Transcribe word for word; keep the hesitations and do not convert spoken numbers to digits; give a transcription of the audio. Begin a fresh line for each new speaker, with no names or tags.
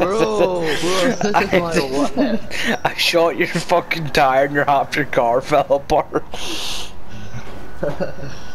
bro,
I, I shot your fucking tire and your half your car fell apart.